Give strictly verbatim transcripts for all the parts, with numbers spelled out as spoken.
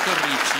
dottor Ricci,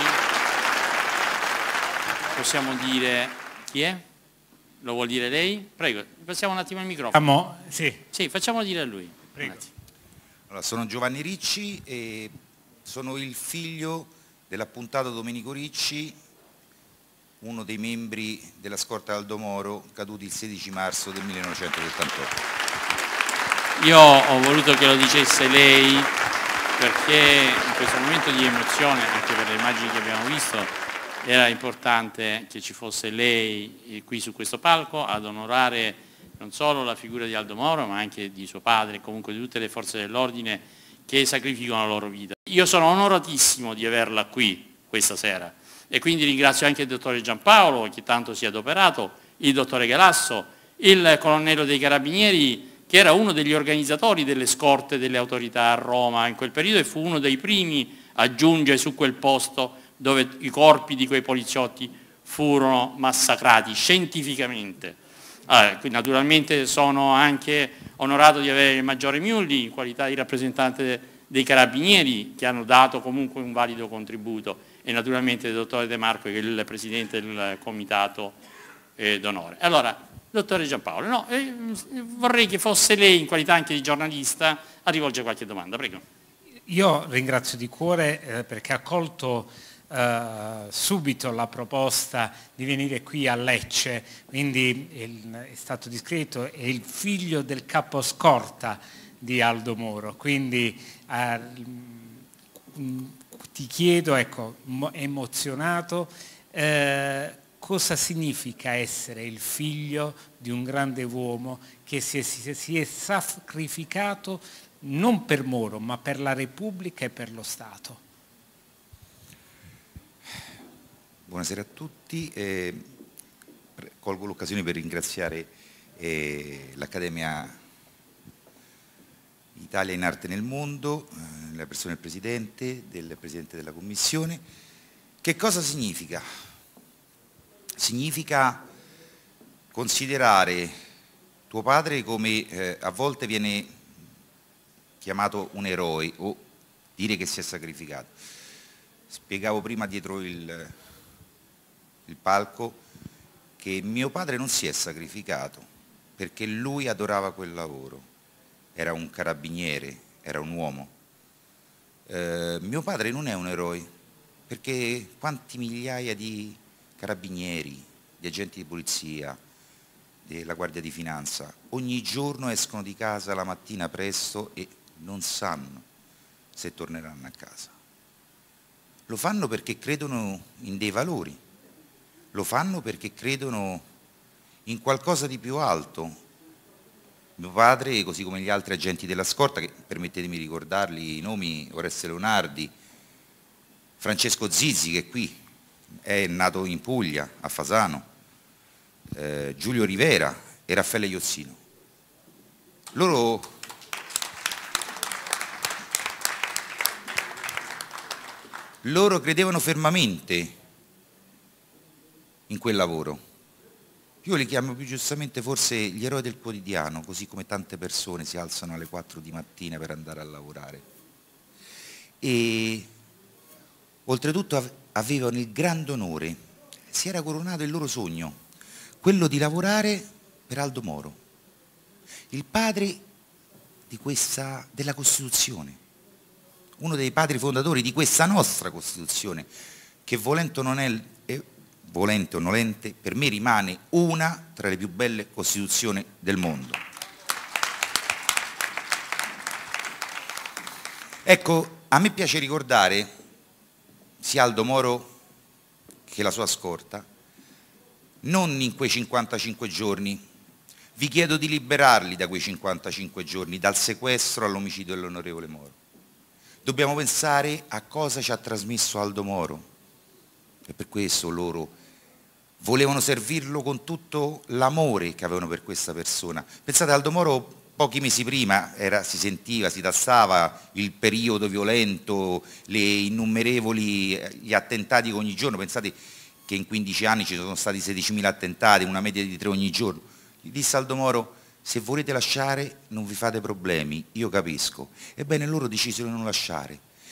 possiamo dire chi è? Lo vuol dire lei? Prego, passiamo un attimo il microfono. Amo, sì. Sì, facciamolo dire a lui. Prego. Allora, sono Giovanni Ricci e sono il figlio dell'appuntato Domenico Ricci, uno dei membri della scorta Aldomoro, caduti il sedici marzo del millenovecentosettantotto. Io ho voluto che lo dicesse lei perché in questo momento di emozione, anche per le immagini che abbiamo visto, era importante che ci fosse lei qui su questo palco ad onorare non solo la figura di Aldo Moro, ma anche di suo padre e comunque di tutte le forze dell'ordine che sacrificano la loro vita. Io sono onoratissimo di averla qui questa sera e quindi ringrazio anche il dottore Giampaolo che tanto si è adoperato, il dottore Galasso, il colonnello dei Carabinieri che era uno degli organizzatori delle scorte delle autorità a Roma in quel periodo e fu uno dei primi a giungere su quel posto dove i corpi di quei poliziotti furono massacrati scientificamente. Allora, naturalmente sono anche onorato di avere il maggiore Miulli in qualità di rappresentante dei Carabinieri che hanno dato comunque un valido contributo e naturalmente il dottore De Marco che è il presidente del comitato eh, d'onore. Allora, dottore Giampaolo, no, eh, vorrei che fosse lei in qualità anche di giornalista a rivolgere qualche domanda, prego. Io ringrazio di cuore eh, perché ha colto Uh, subito la proposta di venire qui a Lecce, quindi il, è stato descritto, è il figlio del capo scorta di Aldo Moro, quindi uh, ti chiedo, ecco, emozionato, uh, cosa significa essere il figlio di un grande uomo che si è, si è sacrificato non per Moro ma per la Repubblica e per lo Stato? Buonasera a tutti, eh, colgo l'occasione per ringraziare eh, l'Accademia Italia in Arte nel Mondo, eh, la persona del Presidente, del Presidente della Commissione. Che cosa significa? Significa considerare tuo padre come eh, a volte viene chiamato un eroe o dire che si è sacrificato. Spiegavo prima dietro il... il palco, che mio padre non si è sacrificato perché lui adorava quel lavoro, era un carabiniere, era un uomo. Eh, mio padre non è un eroe perché quanti migliaia di carabinieri, di agenti di polizia, della Guardia di Finanza, ogni giorno escono di casa la mattina presto e non sanno se torneranno a casa. Lo fanno perché credono in dei valori. Lo fanno perché credono in qualcosa di più alto. Mio padre, così come gli altri agenti della scorta, che permettetemi di ricordarli i nomi, Oreste Leonardi, Francesco Zizzi, che è qui, è nato in Puglia, a Fasano, eh, Giulio Rivera e Raffaele Iozzino. Loro... loro credevano fermamente in quel lavoro. Io li chiamo più giustamente forse gli eroi del quotidiano, così come tante persone si alzano alle quattro di mattina per andare a lavorare. E oltretutto avevano il grande onore, si era coronato il loro sogno, quello di lavorare per Aldo Moro, il padre di questa, della Costituzione, uno dei padri fondatori di questa nostra Costituzione, che volente o non è... volente o nolente, per me rimane una tra le più belle Costituzioni del mondo. Ecco, a me piace ricordare sia Aldo Moro che la sua scorta, non in quei cinquantacinque giorni, vi chiedo di liberarli da quei cinquantacinque giorni, dal sequestro all'omicidio dell'onorevole Moro. Dobbiamo pensare a cosa ci ha trasmesso Aldo Moro, e per questo loro volevano servirlo con tutto l'amore che avevano per questa persona. Pensate, Aldo Moro pochi mesi prima era, si sentiva, si tastava il periodo violento, le innumerevoli gli attentati ogni giorno. Pensate che in quindici anni ci sono stati sedicimila attentati, una media di tre ogni giorno. Gli disse Aldo Moro: se volete lasciare non vi fate problemi, io capisco. Ebbene loro decisero di non lasciare,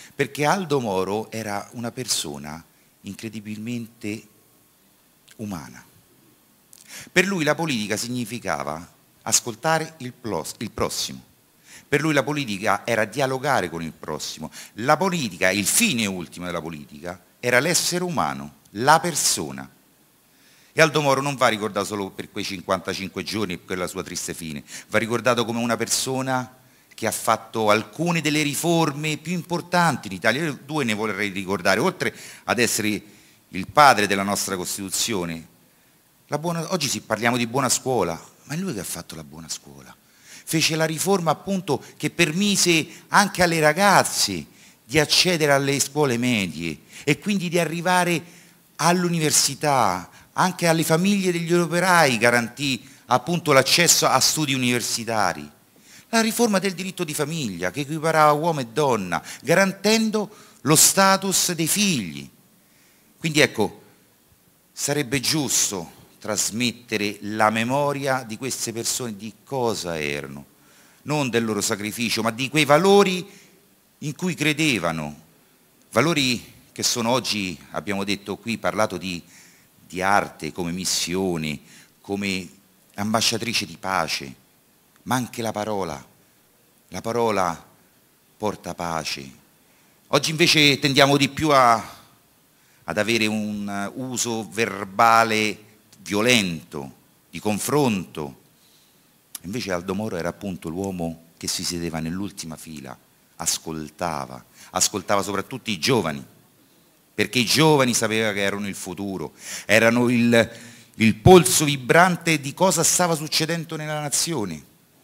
perché Aldo Moro era una persona incredibilmente umana. Per lui la politica significava ascoltare il, il prossimo, per lui la politica era dialogare con il prossimo, la politica, il fine ultimo della politica, era l'essere umano, la persona. E Aldo Moro non va ricordato solo per quei cinquantacinque giorni e per la sua triste fine, va ricordato come una persona che ha fatto alcune delle riforme più importanti in Italia. Io due ne vorrei ricordare, oltre ad essere il padre della nostra Costituzione. La buona, oggi sì, parliamo di buona scuola, ma è lui che ha fatto la buona scuola. Fece la riforma appunto che permise anche alle ragazze di accedere alle scuole medie e quindi di arrivare all'università, anche alle famiglie degli operai garantì appunto l'accesso a studi universitari. La riforma del diritto di famiglia che equiparava uomo e donna, garantendo lo status dei figli. Quindi ecco, sarebbe giusto trasmettere la memoria di queste persone, di cosa erano, non del loro sacrificio, ma di quei valori in cui credevano, valori che sono oggi, abbiamo detto qui, parlato di, di arte come missione, come ambasciatrice di pace, ma anche la parola, la parola porta pace. Oggi invece tendiamo di più a, ad avere un uso verbale violento, di confronto. Invece Aldo Moro era appunto l'uomo che si sedeva nell'ultima fila, ascoltava, ascoltava soprattutto i giovani, perché i giovani sapeva che erano il futuro, erano il, il polso vibrante di cosa stava succedendo nella nazione.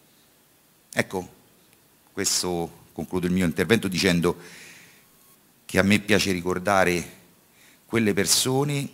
Ecco, questo concludo il mio intervento dicendo che a me piace ricordare quelle persone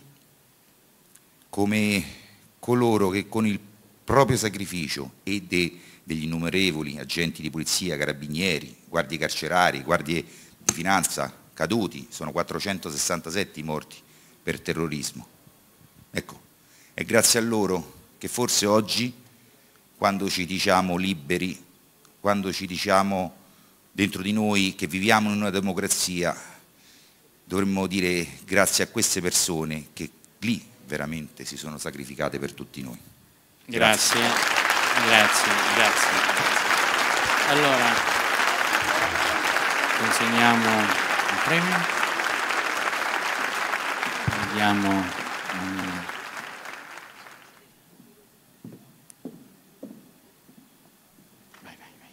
come coloro che con il proprio sacrificio e de, degli innumerevoli agenti di polizia, carabinieri, guardie carcerari, guardie di finanza caduti, sono quattrocentosessantasette i morti per terrorismo. Ecco, è grazie a loro che forse oggi, quando ci diciamo liberi, quando ci diciamo dentro di noi che viviamo in una democrazia, dovremmo dire grazie a queste persone che lì veramente si sono sacrificate per tutti noi. Grazie, grazie, grazie. Allora, consegniamo il premio. Vediamo. Um, vai, vai, vai.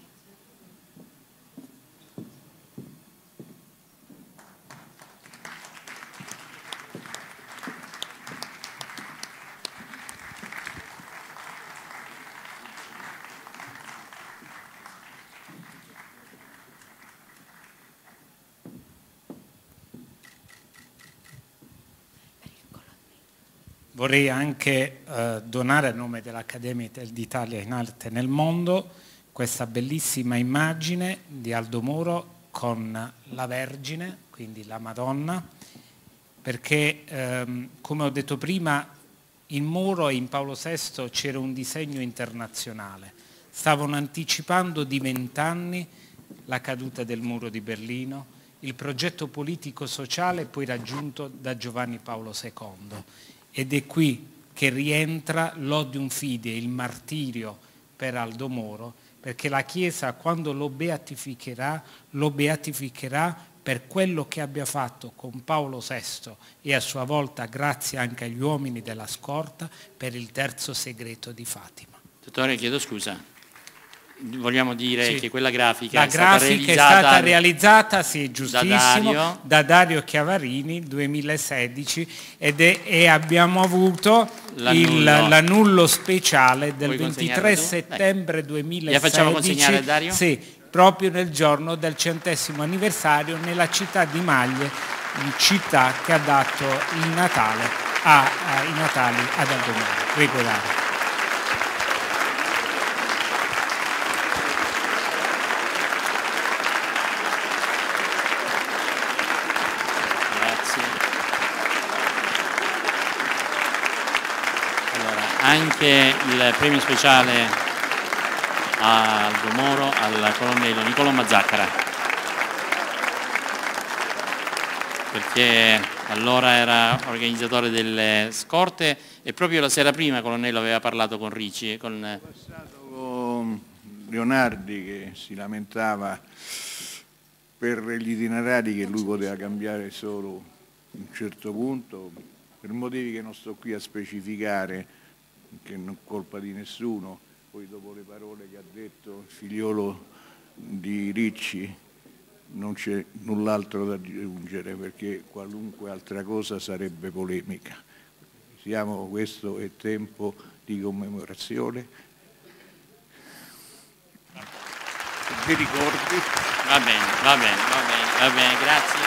Vorrei anche eh, donare a nome dell'Accademia d'Italia in Arte nel Mondo questa bellissima immagine di Aldo Moro con la Vergine, quindi la Madonna, perché ehm, come ho detto prima in Moro e in Paolo sesto c'era un disegno internazionale, stavano anticipando di vent'anni la caduta del muro di Berlino, il progetto politico-sociale poi raggiunto da Giovanni Paolo secondo. Ed è qui che rientra l'Odium Fidei, il martirio per Aldo Moro, perché la Chiesa quando lo beatificherà, lo beatificherà per quello che abbia fatto con Paolo sesto e a sua volta grazie anche agli uomini della scorta per il terzo segreto di Fatima. Dottore, chiedo scusa. Vogliamo dire sì. che quella grafica, la è, grafica stata è stata realizzata, sì, giustissimo, da Dario, da Dario Chiavarini duemilasedici ed è, e abbiamo avuto l'annullo speciale del ventitré settembre duemilasedici. La facciamo consegnare a Dario? Sì, proprio nel giorno del centesimo anniversario nella città di Maglie, città che ha dato il Natale a, a, i Natali ad Aldo Moro. Prego Dario. Anche il premio speciale a Aldo Moro al colonnello Niccolò Mazzaccara. perché allora era organizzatore delle scorte e proprio la sera prima Colonnello aveva parlato con Ricci. Con... Ho passato con Leonardi che si lamentava per gli itinerari che lui poteva cambiare solo a un certo punto, per motivi che non sto qui a specificare, che non è colpa di nessuno. Poi dopo le parole che ha detto il figliolo di Ricci non c'è null'altro da aggiungere, perché qualunque altra cosa sarebbe polemica. Siamo, questo è tempo di commemorazione, di ricordi. Va bene, va bene, va bene, va bene, grazie.